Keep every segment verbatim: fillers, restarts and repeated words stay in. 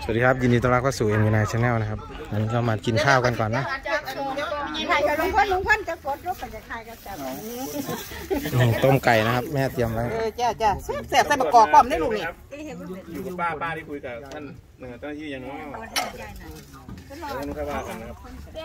สวัสดีครับยินดีต้อนรับเข้าสู่ เอ็ม วี ไนน์ Channel นะครับวันนี้เรามากินข้าวกันก่อนนะต้มไก่นะครับแม่เตรียมไว้จ้าจ้าแซ่บแซ่บใส่ประกอบป้อมได้ลูกนี่อยู่กับป้าป้าที่คุยกับท่านเจ้าหน้าที่ยังน้อยแล้วนุ่งข้าวกันนะครับ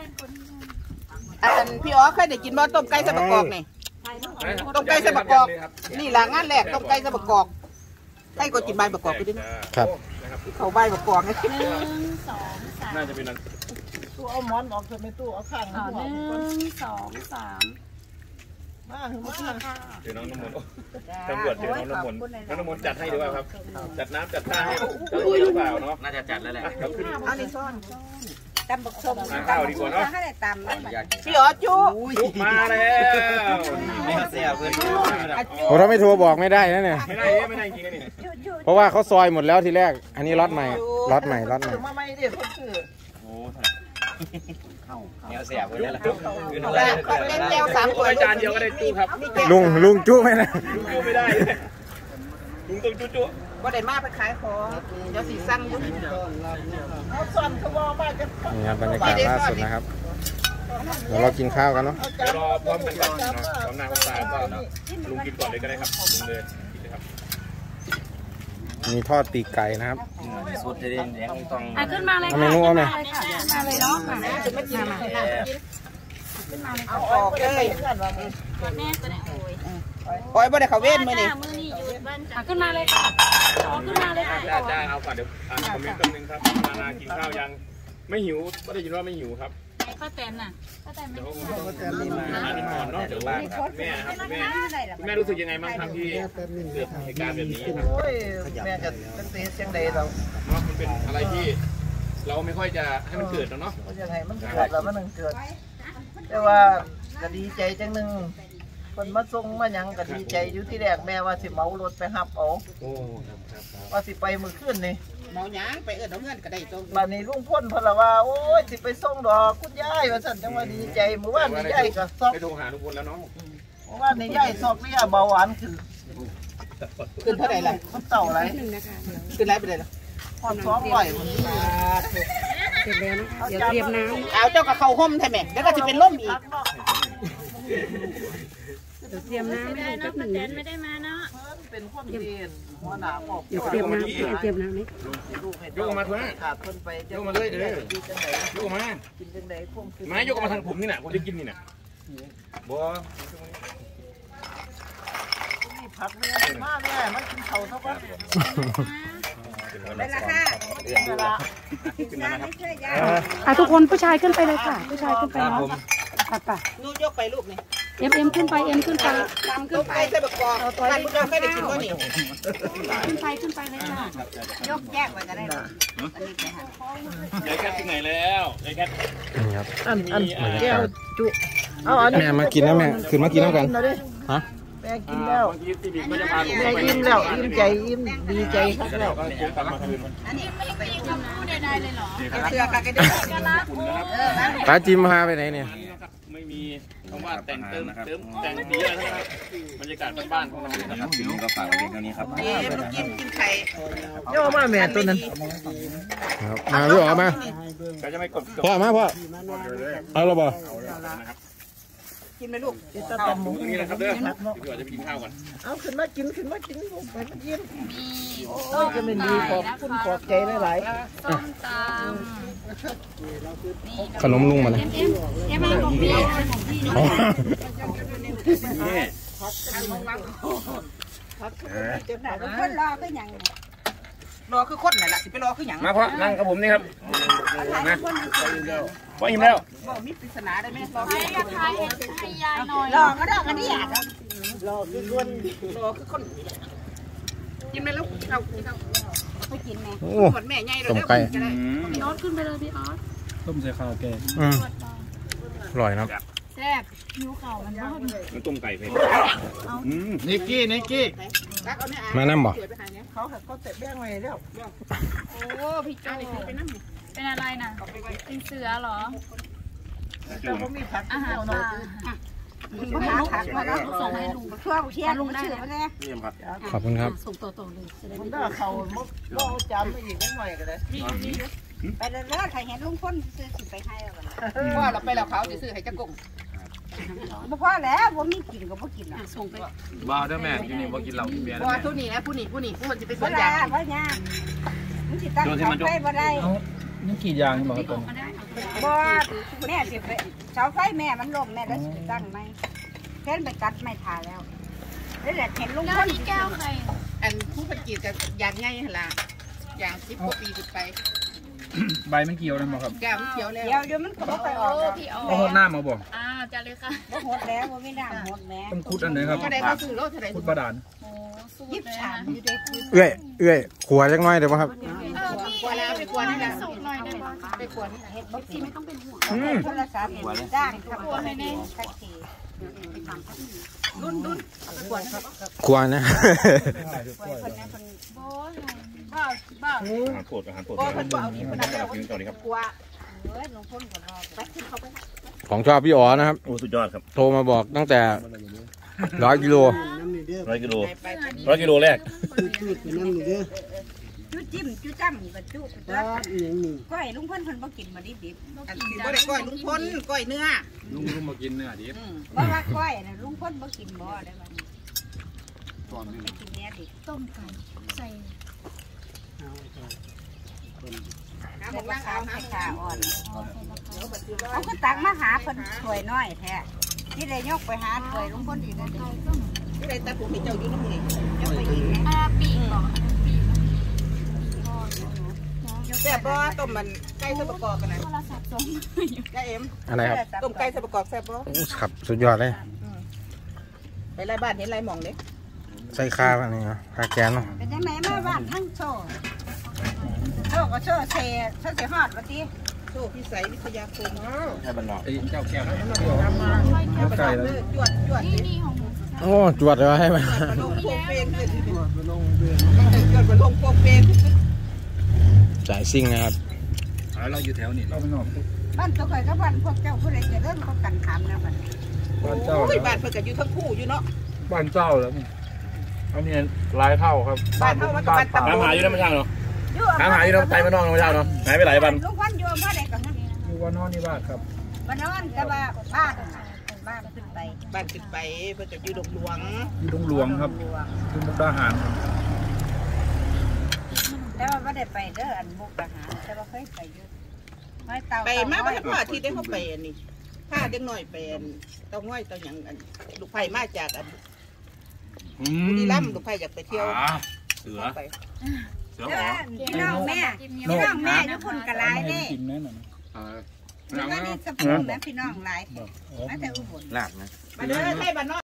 อันพี่อ๋อเคยได้กินบ่ต้มไก่ใส่ประกอบนี่ต้มไก่ใส่ประกอบนี่หลังงานแรกต้มไก่ใส่ประกอบไก่ก็กินใบประกอบไปดิครับเขาใบประกอบนี่หนึ่งสองสามน่าจะเป็นนั้นตู้เอาหมอนออกเถอะไม่ตู้เอาข้างหนึ่งสองสามมาถึงมาเดี๋ยวน้องน้ำมนต์ตำรวจเดี๋ยวน้องน้ำมนต์น้องน้ำมนต์จัดให้ดีกว่าครับจัดน้ำจัดท่าให้เจ้าหรือเปล่าเนาะน่าจะจัดแล้วแหละเราขึ้นเอาในซ้อนตำบักส้มข้าวดีกว่าเนาะพี่อ๋อจุจุมาแล้วไม่เสียเพื่อนผมเราไม่โทรบอกไม่ได้นะเนี่ยไม่ได้ไม่ได้จริงนี่เพราะว่าเขาซอยหมดแล้วทีแรกอันนี้ล็อตใหม่ล็อตใหม่ล็อตใหม่มาไม่เดี๋ยวเขาซื้อโอ้เงี้ยเสียบเลยละเล่นแก้วสามตัวจานเดียวก็ได้จุครับลุงลุงจุไหมนะลุงจุไม่ได้ลุงต้องจุจุก็ได้มาไปขายของเดี๋ยวสีสั่งยุ่งเอาซ้อนเขาบอกมาจะนี่ครับบรรยากาศล่าสุดนะครับเดี๋ยวเรากินข้าวกันเนาะรอพร้อมกันก่อนเนาะพร้อมหน้าพร้อมตาก็ลุงกินก่อนเลยก็ได้ครับลุงเลยกินเลยครับมีทอดปีกไก่นะครับสุดเด่นแดงต้องขึ้นมาเลยค่ะเมนูเอาไหมขึ้นมาเลยเนาะมาจะไม่กินมาขึ้นมาเลยเอาออกเลยแม่จะไหนโอยโอ้ยบ่ได้เขาเว้นมือนี่มือนี่อยู่บ้านขึ้นมาเลยค่ะขึ้นมาเลยค่ะจ้าจ้าเอาก่อนเดี๋ยวอ่านคอมเมนต์แป๊บนึงครับนานากินข้าวยังไม่หิวก็ได้ยินว่าไม่หิวครับป้าแตนน่ะป้าแตนไม่หิวป้าแตนมีมาอ่านก่อนเนาะเดี๋ยวแม่ครับแม่แม่รู้สึกยังไงบ้างครับที่เกิดเหตุการณ์แบบนี้ครับโอ้ยแม่จะเป็นตีเสียงใดเราเนาะมันเป็นอะไรที่เราไม่ค่อยจะให้มันเกิดเนาะยังไงมันเกิดแล้วมันเกิดแต่ว่าก็ดีใจจังหนึ่งคนมาส่งมาหยังก็ดีใจอยู่ที่แรกแม่ว่าสิเมารถไปหับเอาโอ้ครับครับว่าสิไปมือขึ้นนี่เมาหยังไปเอิ้นเอาเงินก็ได้ตรงบัดนี้ลุงพ่นเพนละว่าโอ้ยสิไปส่งดอกคุณยายว่าสั่นจังว่าดีใจเมื่อวานนี่ยายก็ซอกไปโทรหาลุงพลแล้วเนาะเมื่อวานนี่ยายซอกเนี่ยเบาหวานขึ้นขึ้นเท่าไหร่ล่ะมันเต่าอะไรขึ้นไรไปเลยล่ะพอซ้อมไหวมันเสร็จแล้วนะคะเดี๋ยวเตรียมน้ำเอาเจ้ากับเขาห่มใช่ไหมแล้วก็จะเป็นล่มอีกเดี๋ยวเตรียมน้ำไม่ได้นะป้าแตนไม่ได้มาเนาะเป็นคนเรียนหัวหน้าปอกเดี๋ยวเตรียมน้ำเตรียมน้ำนี่ยกมาเถอะขาดคนไปยกมาเลยเด้อยกมากินจังไดพุ่มขึ้นมายกมาทางผมนี่น่ะผมจะกินนี่น่ะบัวนี่ผักเนี่ยมากเลยมันกินเข่าเท่ากันเป็นราคาเป็นราคาทุกคนผู้ชายขึ้นไปเลยค่ะผู้ชายขึ้นไปเนาะปัดป่ะนู่นยกไปลูกนี่เอ็มเอ็มขึ้นไปเอ็มขึ้นไปตามขึ้นไปใส่บะกอกตามขึ้นไปได้กินก็นี่ขึ้นไปขึ้นไปเลยค่ะยกแยกไว้ก็ได้หรอไอ้แคทที่ไหนแล้วไอ้แคทนี่ครับอันอันแก้วจุเอาอันแม่มากินนะแม่ขึ้นมากินแล้วกันฮะแม่กินแล้วแม่ยิ้มแล้วยิ้มใจยิ้มดีใจครับแล้วอันนี้ไม่ไม่คำพูดใดๆเลยหรอเสือกระเด็นป้าจิมพาไปไหนเนี่ยไม่มีคำว่าแต่งเติมเติมแต่งดีอะไรนะครับบรรยากาศบ้านๆของเรานะครับถึงก็ฝากไว้เท่านี้ครับเอ๊ะลูกกินกินไข่โย่มาแม่ตัวนั้นครับมาลูกออกมาพ่อมาพ่อเอาละบ่กินไหมลูกกินตามมุ้งนี่นะครับเด้อพี่ว่าจะไปกินข้าวก่อนเอาขึ้นมากินขึ้นมากินลูกไปมากินโอ้ยจะไม่ดีขอบคุณขอบใจหลายๆส้มตำขนมลุงมาเลยเอ็มเอ็มมาของพี่ของพี่นี่พักกันมากพักจนหนาคนรอก็ยังรอคือคนไหนล่ะสิไปรอคือยังมาพ่อนั่งกับผมนี่ครับนะว่าอิ่มแล้วบอกมีปริศนาได้ไหมรอให้ให้ให้ยายหน่อยรอก็ได้กันนี่อ่ะรอคือคนรอคือคนกินไหมลูกเราเราไปกินไหมหมดแม่ใหญ่เลยต้มไก่พี่ออสขึ้นไปเลยพี่ออสต้มใส่ข้าวแกงอร่อยนะแซ่บหิวเข่ามันบ้ามันต้มไก่เพลนิกกี้นิกกี้มานั่งบ่เขาเขาเตะแบงไว้แล้วโอ้พี่โจเป็นอะไรน่ะเป็นเสือเหรอเราไม่มีผักอาหารป่ามันหาผักมาแล้วส่งให้ลุงช่วยเชียร์ลุงได้ไหมเนี่ยเยี่ยมครับขอบคุณครับส่งต่อๆเลยจะได้มันไม่ก็เขามุกก็จำไม่อีกนิดหน่อยก็ได้ไปเลยแล้วใครเห็นลุงพ่นซื้อสิไปให้แล้วกันพ่อเราไปแล้วเขาจะซื้อให้จักกุ้งบ่พอแล้วบ่มีกินก็บ่กินอ่ะส่งไปบ้าเด้อแม่อยู่นี่บ่กินเหล้ากินเบียร์พ่อทุนี่นะผู้นี่ผู้นี่ผู้มันจะไปสบ่วนได้ยางบ่ยากมันสิตั้งเสาไฟบ่ได้นี่กี่ยางบอกครับบ่แม่สิไปเสาไฟแม่มันล่มแม่แล้วสิไปตั้งไหมแค่ไปตัดไม่ทาแล้วแล้วแหละเห็นลุงพ่นแก้วใครอันผู้ผลิตกับยางง่ายหั่นล่ะยางสิบกว่าปีขึ้นไปใบมันเกี่ยวเลยบอกครับแก้วเขียวแล้วเดี๋ยวเดี๋ยวมันก็บ่ไปออกพี่เอาเอาหดหน้ามาบอกบ่หดแล้วบ่มีน้ำหดแม่ต้องคุดอันไหนครับเท่าใดเขาซื้อโลเท่าใดคุดประดานยิบฉามอยู่ได้คือเอื้อยเอื้อยขัวจักหน้อยเดี๋ยวครับกวนแล้วไปกวนนี่นะไปกวนเฮ็ดบ่สิไม่ต้องเป็นห่วงโทรศัพท์จ้างครับบ่ให้แน่สักทีรุ่นรุ่นไปกวนขัวนะบ้าบ้าอาหารโปรดอาหารโปรดอาหารโปรดกินก่อนดีครับกลัวเอ้ยลุงพ่นก็รอไปขึ้นเขาไปของชอบพี่อ๋อนะครับโอ้สุดยอดครับโทรมาบอกตั้งแต่ร้อยกิโลร้อยกิโลร้อยกิโลแรกจุจิ้มจุจ้ำกับจุแล้วก้อยลุงพ่นเพิ่นบ่กินมาดิบอันสิบ่ได้ก้อยลุงพลก้อยเนื้อลุงลุงมากินเนื้อดิบๆบ่ว่าก้อยน่ะลุงพ่นบ่กินบ่ได้บัดนี้ไปกินเนื้อดิต้มไก่ใส่น้ำมันขาวให้ขาอ่อนเอาก็ตักมาหาเพิ่นถ้วยน้อยแท้ที่ได้ยกไปหาถ้วยลุงพ่นอีกนั่นเด้ที่ได้ตาผมให้เจ้าอยู่น้ำมือยกไปอีกนะแซ่บบ่ต้มมันไก่ใส่ประกอบกันนะยายเอ็มอะไรครับต้มไก่ใส่ประกอบแซ่บบ่โอ้ครับสุดยอดเลยไปไล่บ้านเห็นไล่หม่องเด้ใส่ข้าวอันนี้เนาะข้าวแกงเนาะเป็นจังไหนมาบ้านทั้งโซ่โซ่ก็โซ่เซ่โซ่เสียฮอดว่าติโซ่พิสัยวิทยาคมใช่บันนอกไอ้เจ้าแก้วเอาไก่เลยจวดจวดนี่โอ้จวดเลยให้มันลงโป่งเปงเลยจวดลงเปงจวดลงโป่งเปงจ่ายซิ่งนะครับเราอยู่แถวนี้เราไม่นอกบ้านตัวข่อยกับบ้านพวกเจ้าผู้ใดจะเริ่มเขากันถามนะบัดบ้านเจ้าโอ้ยบ้านเพิ่นก็อยู่ทั้งคู่อยู่เนาะบ้านเจ้าแล้วนี่อันนี้ลายเท่าครับบ้านเฮามันก็บ้านตำตามหาอยู่นะไม่ใช่เนาะอยู่ตามหาอยู่นะไทยไม่น้องนะไม่ใช่เนาะหายไปหลายวันลุงพันอยู่อำเภอใดก่อนนะอยู่วันนอนนี่บ้านครับบ้านนอนแต่ว่าบ้านน่ะบ้านขึ้นไปบ้านขึ้นไปเพิ่นก็อยู่ดงหลวงอยู่ตรงหลวงครับคือมุกดาหารครับแต่ว่าไม่ได้ไปเด้ออันมุกทหารแต่ว่าเคยไปอยู่ไม่เตาไปมาบ่ทันพออาทิตย์ได้เฮาไปอันนี้พาเด็กน้อยไปอันเต้าง้อยเต้าหยังอันลูกไผ่มาจากอันบุรีรัมย์ลูกไผ่อยากไปเที่ยวเสือไปเสือเด้หออพี่น้องแม่พี่น้องแม่ทุกคนกระไรเด้กินแน่นอนแล้วก็นี่สะพุงนะพี่น้องหลายแท้มาแต่อุบลลาบนะมาเด้อไทยบ้านนอก